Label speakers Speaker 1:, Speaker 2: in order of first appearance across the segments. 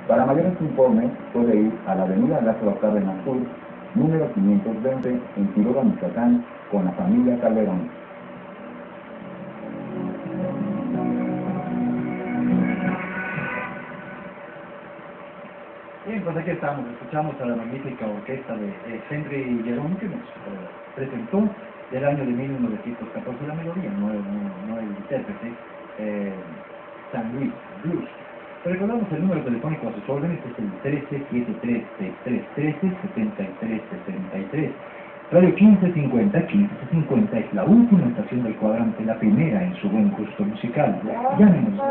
Speaker 1: Para mayores informes puede ir a la avenida Lázaro Cárdenas Sur, número 520, en Quiroga, Michoacán, con la familia Calderón.
Speaker 2: Bien, pues aquí estamos, escuchamos a la magnífica orquesta de Henry Jerome que nos presentó del año de 1914 la melodía, no el intérprete, San Luis Blues. Recordamos el número telefónico a sus órdenes, es el 13-73-63-13-73-63. Radio 1550, 1550 es la última estación del cuadrante, la primera en su buen gusto musical. Llámenos.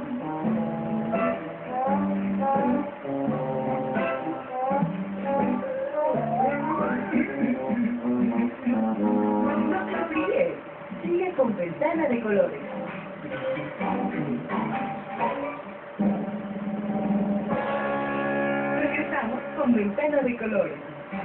Speaker 3: Sigue con Ventana de Colores. Regresamos con Ventana de Colores.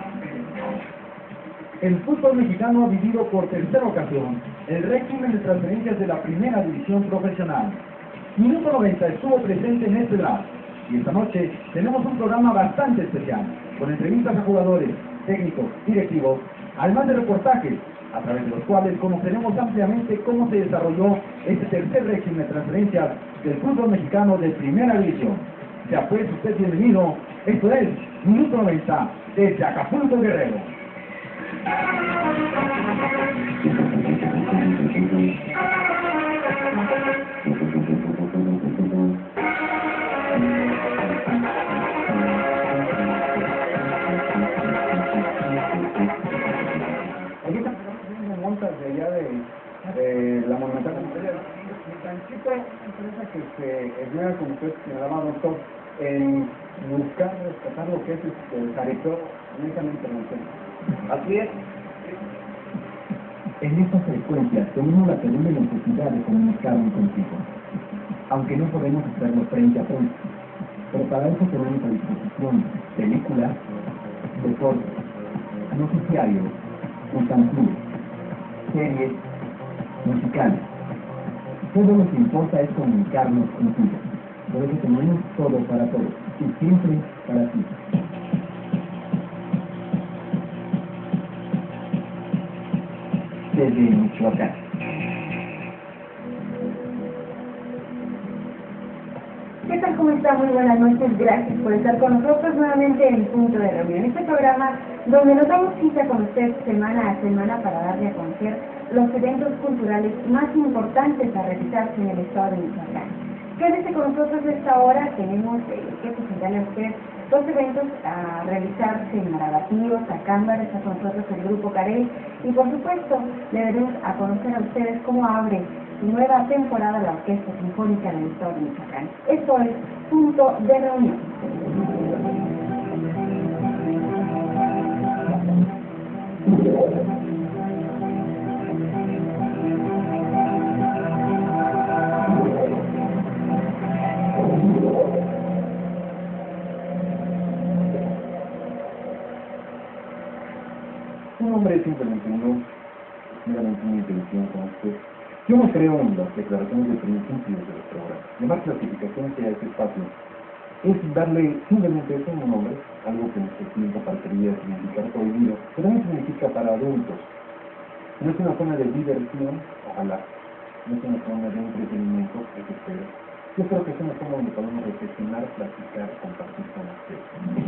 Speaker 4: El fútbol mexicano ha vivido por tercera ocasión el régimen de transferencias de la primera división profesional. Minuto 90 estuvo presente en este draft y esta noche tenemos un programa bastante especial, con entrevistas a jugadores, técnicos, directivos, además de reportajes, a través de los cuales conoceremos ampliamente cómo se desarrolló este tercer régimen de transferencias del fútbol mexicano de primera división. Sea pues usted bienvenido, esto es Minuto 90 desde Acapulco, Guerrero.
Speaker 1: De allá de la Monumental de Monterrey, mi tantita empresa que se esmera, como usted señalaba, doctor, en buscar rescatar lo que es el territorio internacional. Así es.
Speaker 4: En esta frecuencia tenemos la terrible necesidad de comunicarnos contigo, aunque no podemos hacerlo frente a frente, pero para eso tenemos a disposición películas, deportes, noticiarios, infantiles, series, musicales. Todo lo que importa es comunicarnos contigo. Por eso tenemos todo para todos y siempre para ti. Desde Michoacán.
Speaker 3: ¿Qué tal? ¿Cómo está? Muy buenas noches. Gracias por estar con nosotros nuevamente en Punto de Reunión. Este programa donde nos damos cita con usted semana a semana para darle a conocer los eventos culturales más importantes a realizarse en el estado de Michoacán. Quédese con nosotros a esta hora. Tenemos que presentarle a usted dos eventos a realizarse en Marabatío, Sacámbaro. Está con nosotros el Grupo Carey y por supuesto le daremos a conocer a ustedes cómo abre su nueva temporada la Orquesta Sinfónica del Estado de Michoacán. Esto es Punto de Reunión.
Speaker 1: Un hombre simplemente meramente una intuición como usted. Yo no creo en las declaraciones de principios de los programas. Llamar clasificación que a este espacio es darle simplemente eso a un nombre, algo que en nuestro tiempo parecería significar prohibido, pero no significa para adultos. No es una zona de diversión, ojalá. No es una zona de entretenimiento, eso espero. Yo creo que es una zona donde podemos reflexionar, platicar, compartir con ustedes.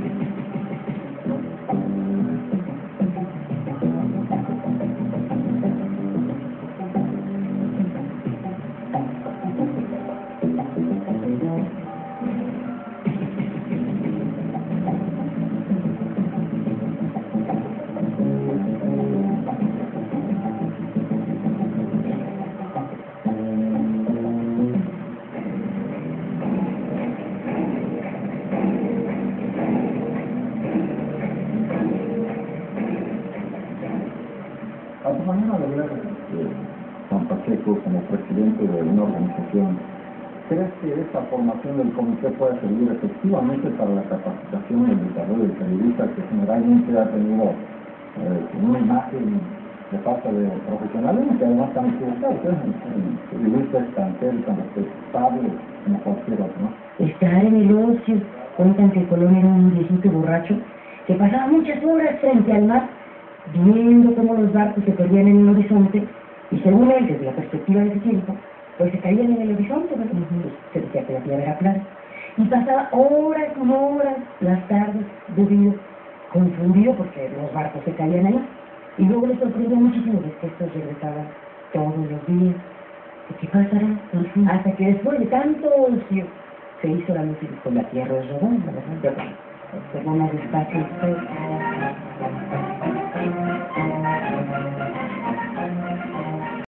Speaker 1: A tu manera de ver Juan Pacheco como presidente de una organización, ¿crees que esta formación del comité puede servir efectivamente para la capacitación y el desarrollo del periodista que generalmente ha tenido una imagen de falta de profesionales que además están equivocados? El periodista es tan serio, tan respetable como cualquier otro, ¿no?
Speaker 5: Estar en el ocio, Cuentan que Colón era un viejito borracho que pasaba muchas horas frente al mar viendo cómo los barcos se perdían en el horizonte y según él, desde la perspectiva de ese tiempo, pues se caían en el horizonte, ¿verdad? Pues se decía que la tierra era plana. Y pasaba horas y horas las tardes bebido, confundido porque los barcos se caían ahí. Y luego le sorprendió muchísimo que estos regresaban todos los días. ¿Qué pasará? Hasta que después de tanto ocio se hizo la luz y dijo, la tierra es redonda, ¿verdad? Pero más despacio.